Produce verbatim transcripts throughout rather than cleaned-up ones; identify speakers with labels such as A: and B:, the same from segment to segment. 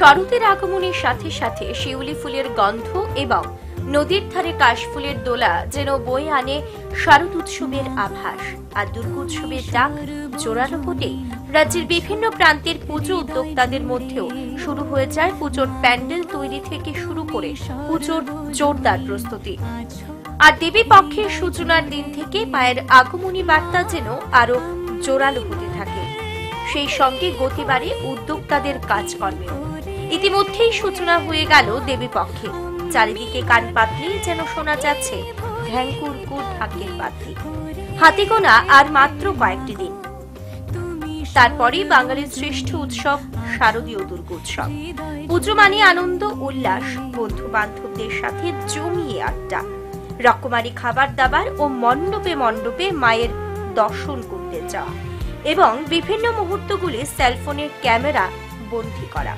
A: শরতের আগমনের সাথে সাথে শিউলি ফুলের গন্ধ এবং নদীর ধারে কাশফুলের দোলা যেন বয়ে আনে শারদ উৎসবের আভাস। আর দুর্গোৎসবের ডাক জোরালো হতেই রাজ্যের বিভিন্ন প্রান্তের পুজো উদ্যোক্তাদের মধ্যেও শুরু হয়ে যায় পুজোর প্যান্ডেল তৈরি থেকে শুরু করে পুজোর জোরদার প্রস্তুতি। আর দেবী পক্ষের সূচনার দিন থেকে মায়ের আগমনী বার্তা যেন আরো জোরালো হতে থাকে। সেই সঙ্গে গতি বাড়ে উদ্যোক্তাদের কাজকর্মেও। ইতিমধ্যেই সূচনা হয়ে গেল দেবী পক্ষে। চারিদিকে কান পাতলেই যেন শোনা যাচ্ছে ঢ্যাঙ্কুরকুর ঢাকের বাদ্যি। হাতে গোনা আর মাত্র কয়েকটি দিন, তারপরেই বাঙালির শ্রেষ্ঠ উৎসব শারদীয় দুর্গোৎসব। পুজো মানে আনন্দ উল্লাস, বন্ধু বান্ধবদের সাথে জমিয়ে আড্ডা, রকমারি খাবার দাবার ও মণ্ডপে মণ্ডপে মায়ের দর্শন করতে যাওয়া এবং বিভিন্ন মুহূর্তগুলি সেলফোনের ক্যামেরা বন্দী করা।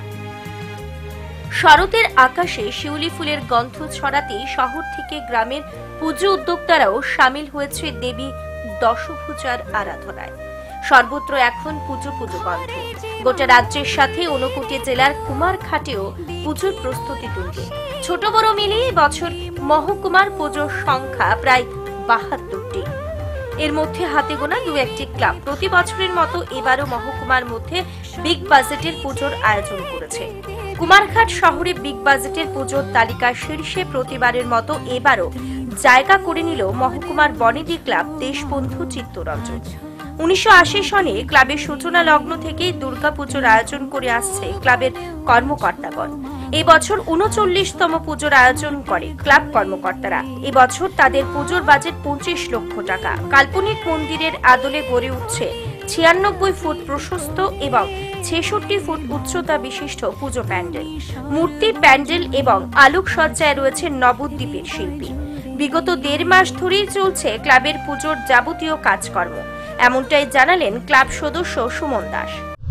A: শরতের আকাশে শিউলি ফুলের গন্ধ ছড়াতেই শহর থেকে গ্রামের পুজো উদ্যোক্তারাও সামিল হয়েছে দেবী দশভুজার আরাধনায়। সর্বত্র এখন পুজো পুজো গন্ধ। গোটা রাজ্যের সাথে ঊনকোটি জেলার কুমারঘাটেও পুজোর প্রস্তুতি তুলবে। ছোট বড় মিলিয়ে বছর মহকুমার পুজোর সংখ্যা প্রায় বাহাত্তরটি। এর মধ্যে হাতে গোনা দু একটি ক্লাব প্রতি বছরের মতো এবারও মহকুমার মধ্যে বিগ বাজেটের পুজোর আয়োজন করেছে। কুমারঘাট শহরে বিগ বাজেটের পুজোর তালিকার শীর্ষে প্রতিবারের মতো এবারও জায়গা করে নিল মহকুমার বনেদি ক্লাব দেশবন্ধু চিত্তরঞ্জন। উনিশশো আশি সনে ক্লাবের সূচনা লগ্ন থেকে দুর্গাপুজোর আয়োজন করে আসছে ক্লাবের কর্মকর্তাগণ। এবছর উনচল্লিশতম পুজোর আয়োজন করে ক্লাব কর্মকর্তারা। এবছর তাদের পুজোর বাজেট পঁচিশ লক্ষ টাকা। কাল্পনিক মন্দিরের আদলে গড়ে উঠছে ছিয়ানব্বই ফুট প্রশস্ত এবং ছেষট্টি ফুট উচ্চতা বিশিষ্ট পুজো প্যান্ডেল। মূর্তি, প্যান্ডেল এবং আলোকসজ্জায় রয়েছে নবদ্বীপের শিল্পী। বিগত দেড় মাস ধরেই চলছে ক্লাবের পুজোর যাবতীয় কাজকর্ম, এমনটাই জানালেন ক্লাব সদস্য সুমন দাস।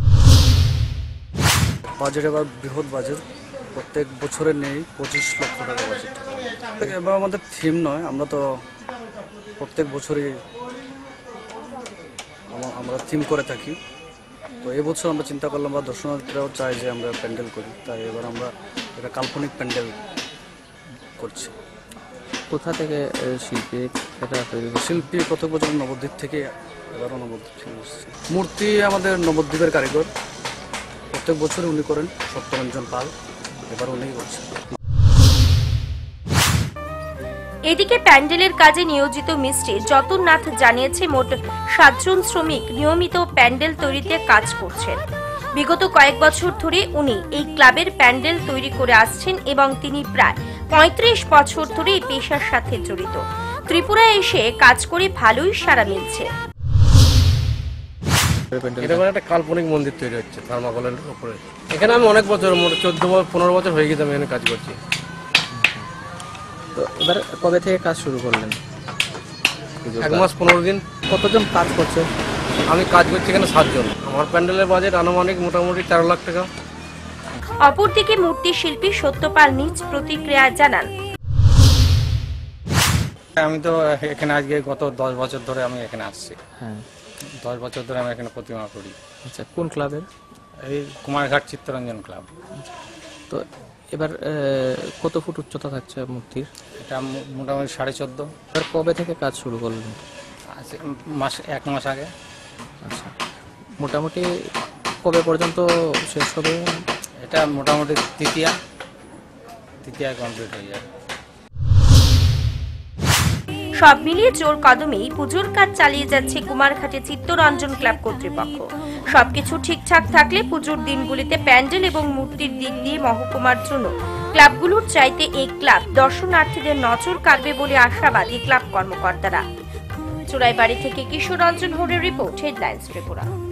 B: বাজেট এবার বৃহৎ বাজেট, প্রত্যেক বছরের নেই পঁচিশ লক্ষ টাকা বাজেট। এবার আমাদের থিম নয়, আমরা তো প্রত্যেক বছরই আমরা থিম করে থাকি। তো এবছর আমরা চিন্তা করলাম বা দর্শনার্থীরাও চাই যে আমরা প্যান্ডেল করি, তাই এবার আমরা একটা কাল্পনিক প্যান্ডেল করছি।
C: কোথা থেকে শিল্পী এটা তৈরি?
B: শিল্পী প্রত্যেক বছর নবদ্বীপ থেকে, এবারও নবদ্বীপ থেকে এসেছে। মূর্তি আমাদের নবদ্বীপের কারিগর, প্রত্যেক বছরই উনি করেন, সত্যরঞ্জন পাল, এবার উনি করছেন।
A: এদিকে প্যান্ডেলের কাজে নিয়োজিত মিস্ত্রি যতননাথ জানিয়েছে মোট সাতজন শ্রমিক নিয়মিত প্যান্ডেল তৈরিতে কাজ করছেন। বিগত কয়েক বছর ধরে উনি এই ক্লাবের প্যান্ডেল তৈরি করে আসছেন এবং তিনি প্রায় পঁয়ত্রিশ বছর ধরে এই পেশার সাথে জড়িত। ত্রিপুরায় এসে কাজ করে ভালোই সাড়া মিলছে।
D: এটা একটা কাল্পনিক মন্দির তৈরি হচ্ছে থার্মাকলের উপরে। এখানে আমি অনেক বছর, চোদ্দ বছর পনেরো বছর হয়ে গেছে আমি এখানে কাজ করছি।
C: তো এবার কবে থেকে কাজ শুরু করলেন?
D: এক মাস পনেরো দিন।
C: কতজন কাজ করছে?
D: আমি কাজ করছি এখানে সাতজন। আমার প্যান্ডেলের বাজেট আনুমানিক মোটামুটি তেরো লাখ টাকা।
A: অপরদিকে মূর্তি শিল্পী সত্যপাল নিজ প্রতিক্রিয়া জানান।
E: আমি তো এখানে আজকে গত দশ বছর ধরে আমি এখানে আসছি।
C: হ্যাঁ,
E: দশ বছর ধরে আমি এখানে প্রতিমা করি।
C: আচ্ছা, কোন ক্লাবের?
E: এই কুমারঘাট চিত্তরঞ্জন ক্লাব।
C: তো এবার কত ফুট উচ্চতা থাকছে মূর্তির?
E: এটা মোটামুটি সাড়ে চোদ্দ।
C: এবার কবে থেকে কাজ শুরু করলেন?
E: মাস এক মাস আগে।
C: আচ্ছা, মোটামুটি কবে পর্যন্ত শেষ হবে?
E: এটা মোটামুটি তৃতীয়া তৃতীয়া কমপ্লিট হয়ে যাবে।
A: সব মিলিয়ে জোর কদমেই পুজোর কাজ চালিয়ে যাচ্ছে কুমারঘাটে চিত্তরঞ্জন ক্লাব কর্তৃপক্ষ। সবকিছু ঠিকঠাক থাকলে পুজোর দিনগুলিতে প্যান্ডেল এবং মূর্তির দিক দিয়ে মহকুমার জন্য ক্লাবগুলোর চাইতে এই ক্লাব দর্শনার্থীদের নজর কাড়বে বলে আশাবাদী ক্লাব কর্মকর্তারা। চোরাইবাড়ি থেকে কিশোর রঞ্জন হোরের রিপোর্ট, হেডলাইন্স ত্রিপুরা।